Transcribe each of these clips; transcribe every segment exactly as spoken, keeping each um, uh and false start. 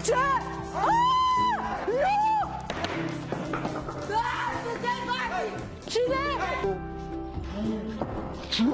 Ce? Aaaa! Nu! Aaaa! Suntem Mati! Cine? Ce?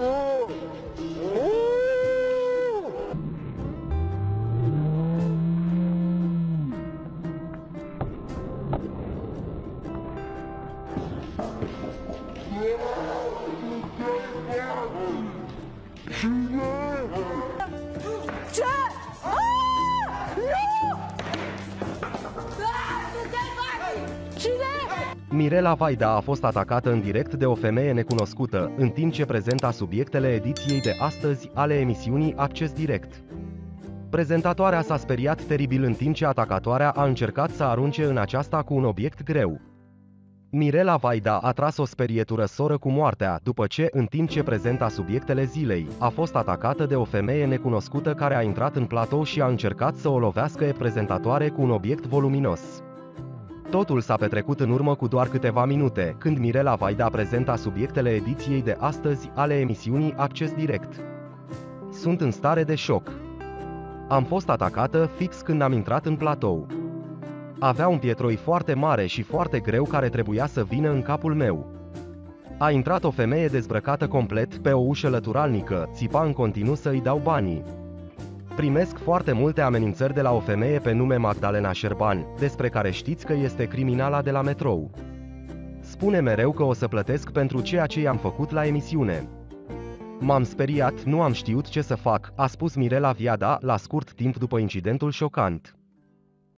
Ce? Aaaa! Nu! Aaaa! Suntem Mati! Cine? Mirela Vaida a fost atacată în direct de o femeie necunoscută, în timp ce prezenta subiectele ediției de astăzi ale emisiunii Acces Direct. Prezentatoarea s-a speriat teribil în timp ce atacatoarea a încercat să arunce în aceasta cu un obiect greu. Mirela Vaida a tras o sperietură soră cu moartea, după ce, în timp ce prezenta subiectele zilei, a fost atacată de o femeie necunoscută care a intrat în platou și a încercat să o lovească pe prezentatoare cu un obiect voluminos. Totul s-a petrecut în urmă cu doar câteva minute, când Mirela Vaida prezenta subiectele ediției de astăzi ale emisiunii Acces Direct. Sunt în stare de șoc. Am fost atacată fix când am intrat în platou. Avea un pietroi foarte mare și foarte greu care trebuia să vină în capul meu. A intrat o femeie dezbrăcată complet pe o ușă lăturalnică, țipa în continuu să îi dau banii. Primesc foarte multe amenințări de la o femeie pe nume Magdalena Șerban, despre care știți că este criminala de la metrou. Spune mereu că o să plătesc pentru ceea ce i-am făcut la emisiune. M-am speriat, nu am știut ce să fac, a spus Mirela Vaida la scurt timp după incidentul șocant.